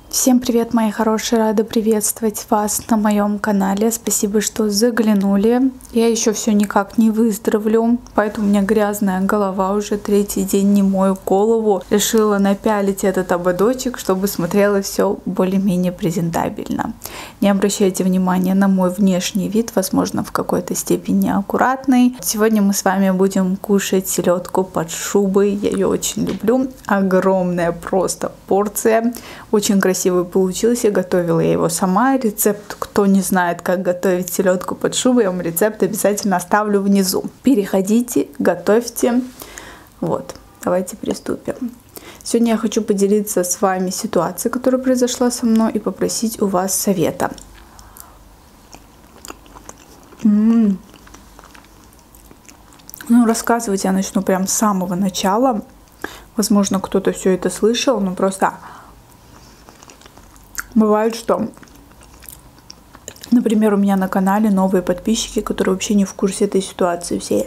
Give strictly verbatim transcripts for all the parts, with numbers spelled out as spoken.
Всем привет, мои хорошие! Рада приветствовать вас на моем канале. Спасибо, что заглянули. Я еще все никак не выздоровлю, поэтому у меня грязная голова. Уже третий день не мою голову. Решила напялить этот ободочек, чтобы смотрело все более-менее презентабельно. Не обращайте внимания на мой внешний вид, возможно, в какой-то степени аккуратный. Сегодня мы с вами будем кушать селедку под шубой. Я ее очень люблю. Огромная просто порция. Очень красивая. Красивый получился, готовила я его сама. Рецепт, кто не знает, как готовить селедку под шубой, я вам рецепт обязательно оставлю внизу. Переходите, готовьте. Вот, давайте приступим. Сегодня я хочу поделиться с вами ситуацией, которая произошла со мной, и попросить у вас совета. М-м-м. Ну, рассказывать я начну прям с самого начала. Возможно, кто-то все это слышал, но просто... Бывает, что, например, у меня на канале новые подписчики, которые вообще не в курсе этой ситуации всей.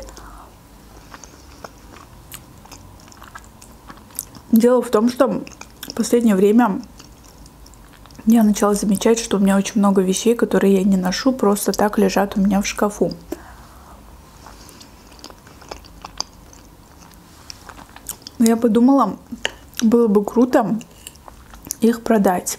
Дело в том, что в последнее время я начала замечать, что у меня очень много вещей, которые я не ношу, просто так лежат у меня в шкафу. Я подумала, было бы круто их продать.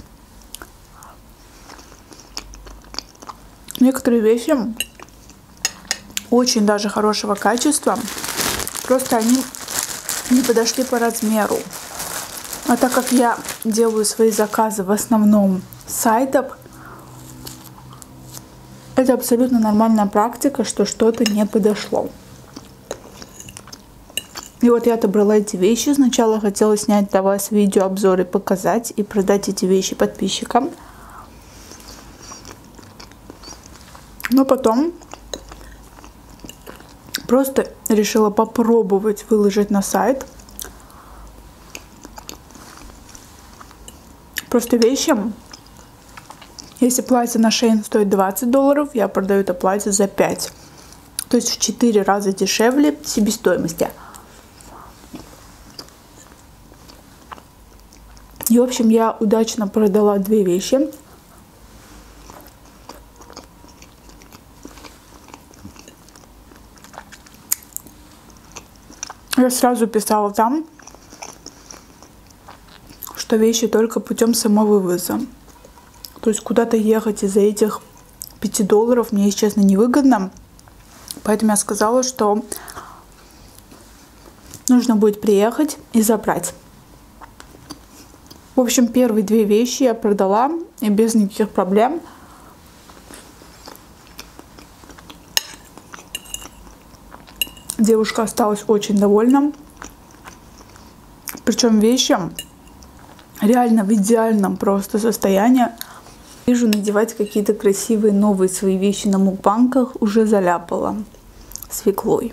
Некоторые вещи очень даже хорошего качества, просто они не подошли по размеру. А так как я делаю свои заказы в основном с сайтов, это абсолютно нормальная практика, что что-то не подошло. И вот я отобрала эти вещи. Сначала хотела снять для вас видеообзор и показать, и продать эти вещи подписчикам. Но потом просто решила попробовать выложить на сайт. Просто вещи. Если платье на Shein стоит двадцать долларов, я продаю это платье за пять. То есть в четыре раза дешевле себестоимости. И, в общем, я удачно продала две вещи. Я сразу писала там, что вещи только путем самовывоза. То есть куда-то ехать из-за этих пяти долларов мне, если честно, невыгодно. Поэтому я сказала, что нужно будет приехать и забрать. В общем, первые две вещи я продала и без никаких проблем. Девушка осталась очень довольна. Причем вещи реально в идеальном просто состоянии. Вижу, надевать какие-то красивые новые свои вещи на мукбанках уже заляпала свеклой.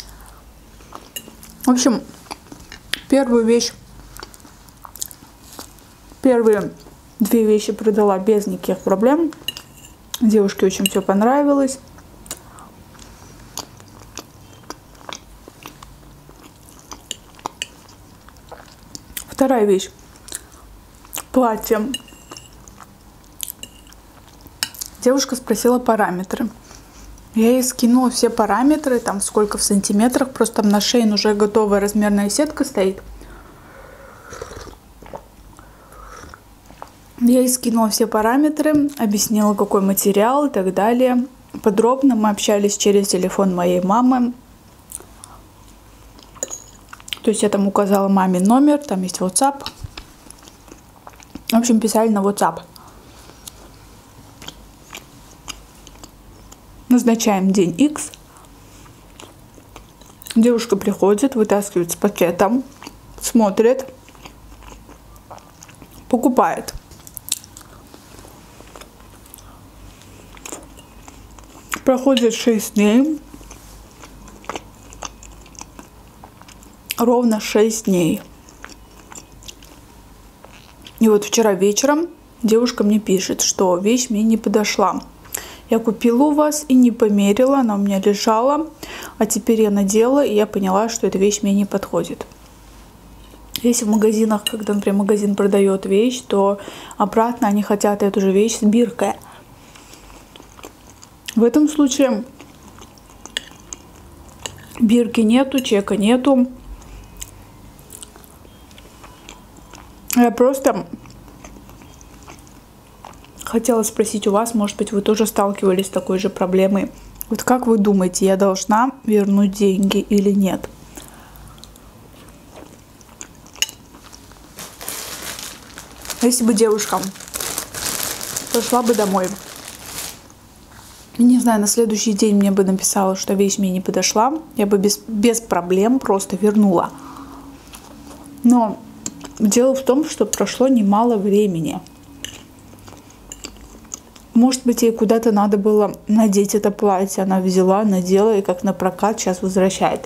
В общем, первую вещь, первые две вещи продала без никаких проблем. Девушке очень все понравилось. Вторая вещь. Платье. Девушка спросила параметры. Я ей скинула все параметры, там сколько в сантиметрах. Просто там на Shein уже готовая размерная сетка стоит. Я ей скинула все параметры, объяснила, какой материал и так далее. Подробно мы общались через телефон моей мамы. То есть я там указала маме номер, там есть WhatsApp. В общем, писали на WhatsApp. Назначаем день X. Девушка приходит, вытаскивает с пакетом, смотрит, покупает. Проходит шесть дней. Ровно шесть дней. И вот вчера вечером девушка мне пишет, что вещь мне не подошла. Я купила у вас и не померила, она у меня лежала, а теперь я надела, и я поняла, что эта вещь мне не подходит. Если в магазинах, когда, например, магазин продает вещь, то обратно они хотят эту же вещь с биркой. В этом случае бирки нету, чека нету. Я просто хотела спросить у вас, может быть, вы тоже сталкивались с такой же проблемой. Вот как вы думаете, я должна вернуть деньги или нет? Если бы девушка пошла бы домой, не знаю, на следующий день мне бы написала, что вещь мне не подошла, я бы без, без проблем просто вернула. Но дело в том, что прошло немало времени. Может быть, ей куда-то надо было надеть это платье. Она взяла, надела и как на прокат сейчас возвращает.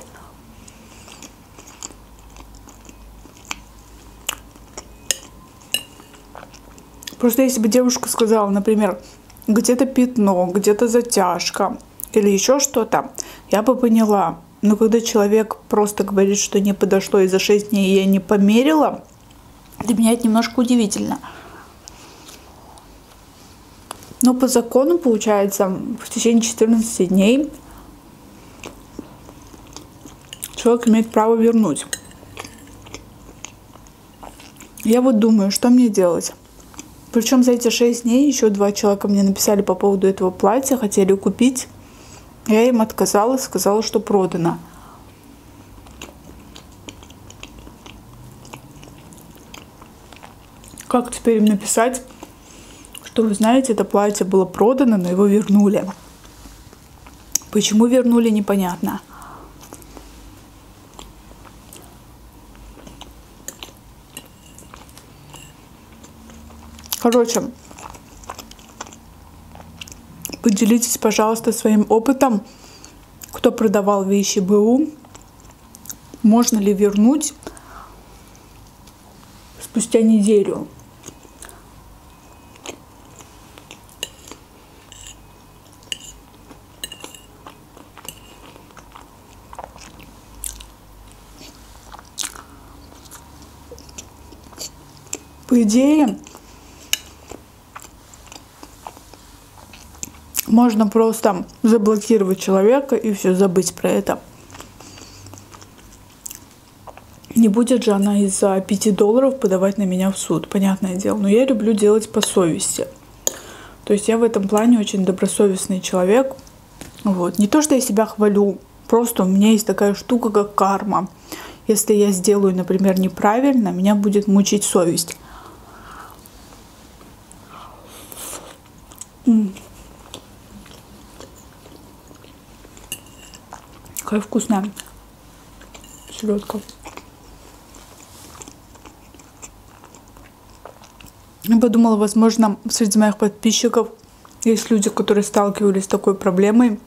Просто если бы девушка сказала, например, где-то пятно, где-то затяжка или еще что-то, я бы поняла. Но когда человек просто говорит, что не подошло и за шесть дней я не померила, для меня это немножко удивительно. Но по закону, получается, в течение четырнадцати дней человек имеет право вернуть. Я вот думаю, что мне делать. Причем за эти шесть дней еще два человека мне написали по поводу этого платья, хотели купить. Я им отказала, сказала, что продано. Как теперь им написать, что вы знаете, это платье было продано, но его вернули? Почему вернули, непонятно. Короче, поделитесь, пожалуйста, своим опытом, кто продавал вещи БУ, можно ли вернуть спустя неделю. По идее, можно просто заблокировать человека и все, забыть про это. Не будет же она из-за пяти долларов подавать на меня в суд, понятное дело. Но я люблю делать по совести. То есть я в этом плане очень добросовестный человек. Вот. Не то, что я себя хвалю, просто у меня есть такая штука, как карма. Если я сделаю, например, неправильно, меня будет мучить совесть. М. Какая вкусная селедка. Я подумала, возможно, среди моих подписчиков есть люди, которые сталкивались с такой проблемой.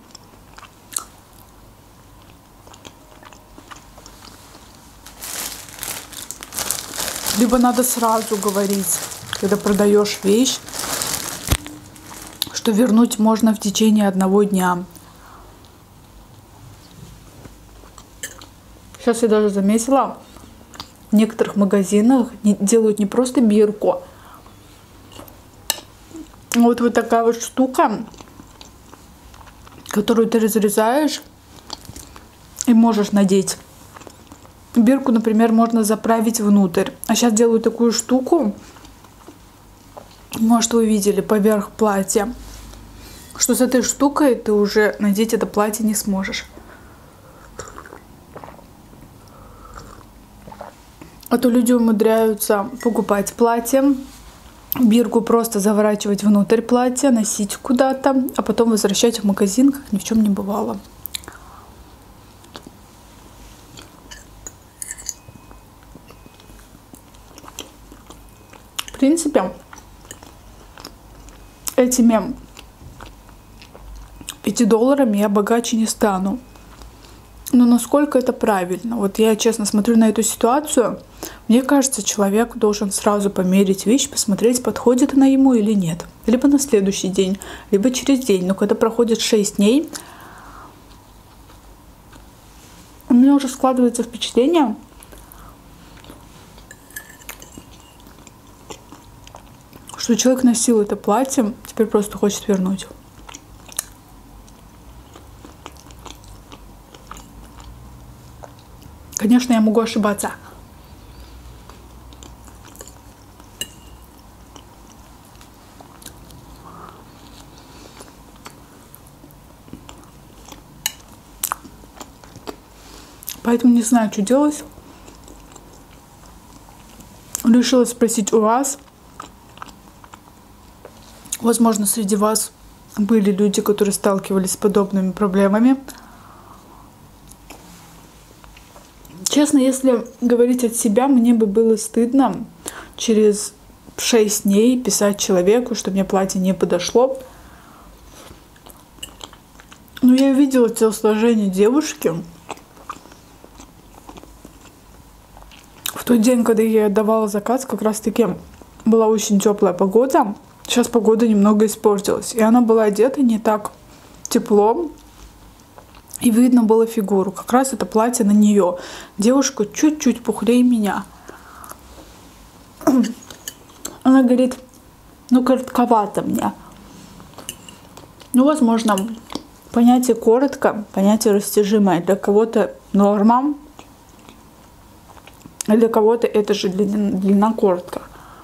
Либо надо сразу говорить, когда продаешь вещь, что вернуть можно в течение одного дня. Сейчас я даже заметила, в некоторых магазинах делают не просто бирку, а вот вот такая вот штука, которую ты разрезаешь и можешь надеть. Бирку, например, можно заправить внутрь. А сейчас делаю такую штуку, может, вы видели, поверх платья, что с этой штукой ты уже надеть это платье не сможешь. А то люди умудряются покупать платье, бирку просто заворачивать внутрь платья, носить куда-то, а потом возвращать в магазин, как ни в чем не бывало. В принципе, этими пятью долларами я богаче не стану. Но насколько это правильно? Вот я честно смотрю на эту ситуацию. Мне кажется, человек должен сразу померить вещь, посмотреть, подходит она ему или нет. Либо на следующий день, либо через день. Но когда проходит шесть дней, у меня уже складывается впечатление, что человек носил это платье, теперь просто хочет вернуть. Конечно, я могу ошибаться. Поэтому не знаю, что делать. Решила спросить у вас. Возможно, среди вас были люди, которые сталкивались с подобными проблемами. Честно, если говорить от себя, мне бы было стыдно через шесть дней писать человеку, что мне платье не подошло. Но я увидела телосложение девушки. В тот день, когда я отдавала заказ, как раз таки была очень теплая погода. Сейчас погода немного испортилась. И она была одета не так тепло. И видно было фигуру. Как раз это платье на нее. Девушка чуть-чуть пухлее меня. Она говорит, ну коротковато мне. Ну, возможно, понятие коротко, понятие растяжимое. Для кого-то норма. А для кого-то это же длина, длина коротко.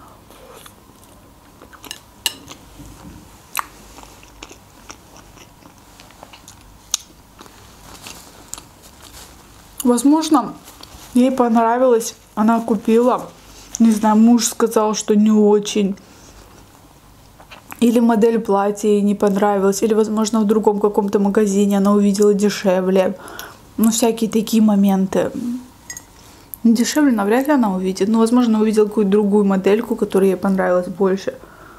Возможно, ей понравилось, она купила. Не знаю, муж сказал, что не очень. Или модель платья ей не понравилась. Или, возможно, в другом каком-то магазине она увидела дешевле. Ну, всякие такие моменты. Дешевле навряд ли она увидит. Но, возможно, увидела какую-то другую модельку, которая ей понравилась больше.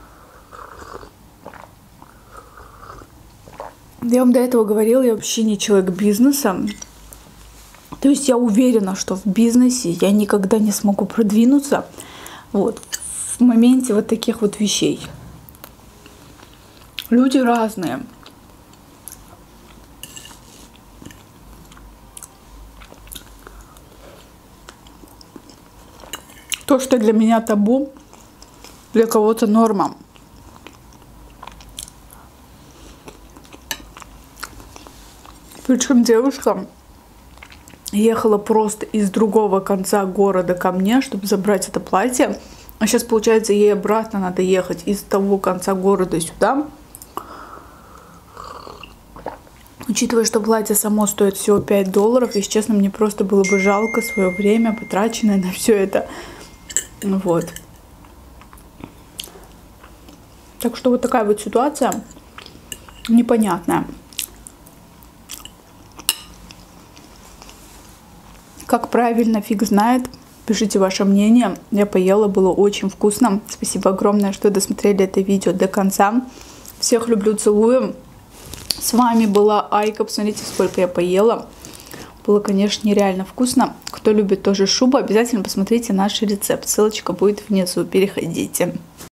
Я вам до этого говорила, я вообще не человек бизнеса. То есть я уверена, что в бизнесе я никогда не смогу продвинуться вот, в моменте вот таких вот вещей. Люди разные. То, что для меня табу, для кого-то норма. Причем девушка ехала просто из другого конца города ко мне, чтобы забрать это платье. А сейчас, получается, ей обратно надо ехать из того конца города сюда. Учитывая, что платье само стоит всего пять долларов, если честно, мне просто было бы жалко свое время, потраченное на все это. Вот. Так что вот такая вот ситуация непонятная. Как правильно, фиг знает. Пишите ваше мнение. Я поела, было очень вкусно. Спасибо огромное, что досмотрели это видео до конца. Всех люблю, целую. С вами была Айка. Посмотрите, сколько я поела. Было, конечно, нереально вкусно. Кто любит тоже шубу, обязательно посмотрите наш рецепт. Ссылочка будет внизу. Переходите.